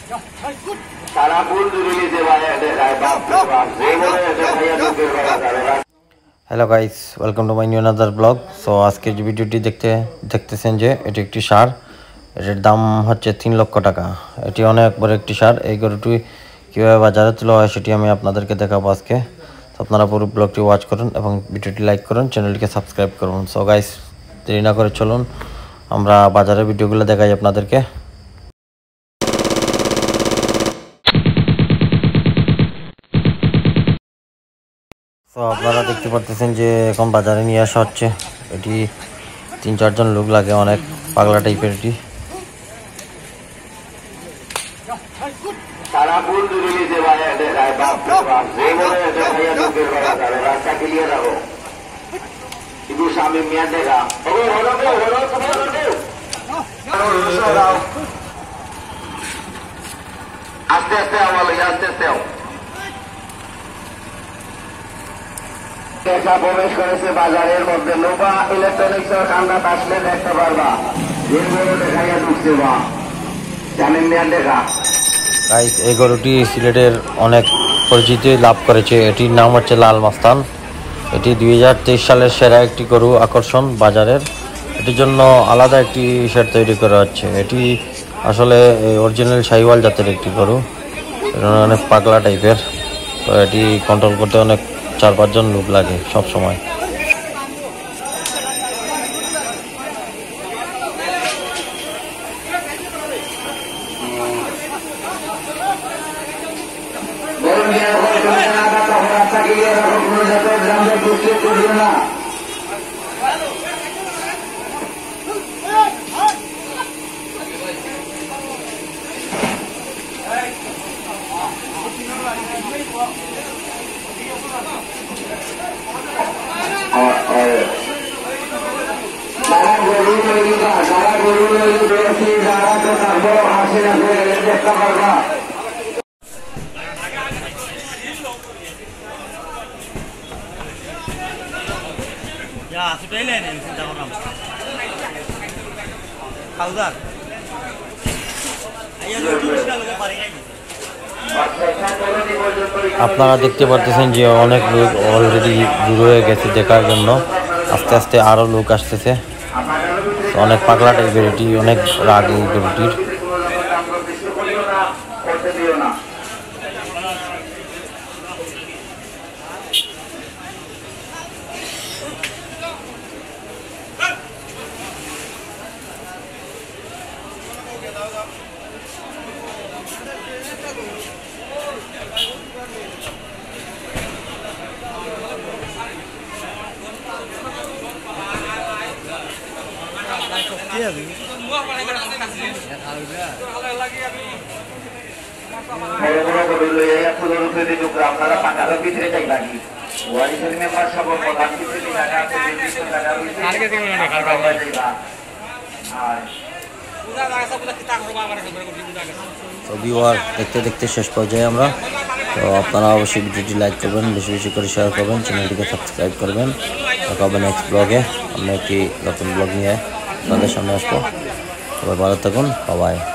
সারা ফুল জুড়ে দেওয়ায় দেখায় বাপ বাপ যে বলে এটা ভাইয়া দুঃখের করা যাবে। Hello guys, welcome to my new another blog. So আজকে যে ভিডিওটি দেখতেছেন যে এটি একটি সার, এটির দাম হচ্ছে 3 লক্ষ টাকা। এটি অনেক বড় একটি সার। এই গরুটি কীভাবে বাজারে তোলা হয় সেটি আমি আপনাদেরকে দেখাবো আজকে। তো আপনারা পুরো ব্লগটি ওয়াচ করুন এবং ভিডিওটি লাইক করুন, চ্যানেলটিকে সাবস্ক্রাইব করুন। সো গাইস, দেরি না করে চলুন আমরা বাজারের ভিডিওগুলো দেখাই আপনাদেরকে। তো আপনারা দেখতে পারতেছেন যে এখন বাজারে নিয়ে আসা হচ্ছে। এটি 3-4 জন লোক লাগে, অনেক পাগলা টাইপের। এটি সারা ফুল জুড়ে দেওয়ায় দেখায় বাপ বাপ যে বলে এটা ভাইয়া দুঃখের করা যাবে। রাস্তা ক্লিয়ার রাখো, কিন্তু স্বামী মেয়ে দেখা আস্তে আস্তে আওয়াল আস্তে আস্তে দেখা প্রবেশ করেছে বাজারের মধ্যে। নোভা ইলেকট্রনিক্স কান্ডা আসলে দেখতে পারবা যে বলে দেখাইয়া ঢুকছে বা জানেন মেয়ে দেখা। গাইস, এই গরুটি সিলেটের অনেক পরিচিতি লাভ করেছে। এটির নাম হচ্ছে লাল মাস্তান। এটি 2023 সালের সেরা একটি গরু আকর্ষণ বাজারের। এটির জন্য আলাদা একটি শেড তৈরি করা হচ্ছে। এটি আসলে অরিজিনাল শাহিওয়াল জাতের একটি গরু, অনেক পাগলা টাইপের। তো এটি কন্ট্রোল করতে অনেক 4-5 জন লোক লাগে সব সময়। আপনারা দেখতে পারতেছেন যে অনেক লোক অলরেডি দূর হয়ে গেছে দেখার জন্য। আস্তে আস্তে আরো লোক আসতেছে। অনেক পাগলা টাইপের, এটি অনেক রাগ এই গরুটির। আপনারা পাকার ভিতরে যাই বাকি ওয়ারি মেম্বার সব প্রধান কিছু দেখতে দেখতে শেষ পর্যায়ে আমরা। তো আপনারা অবশ্যই ভিডিওটি লাইক করবেন, বেশি বেশি করে শেয়ার করবেন, চ্যানেলটিকে সাবস্ক্রাইব করবেন। দেখা হবে নেক্সট ব্লগে। আমরা একটি নতুন ব্লগ নিয়ে আপনাদের সামনে আসবো। সবাই ভালো থাকুন, বাই।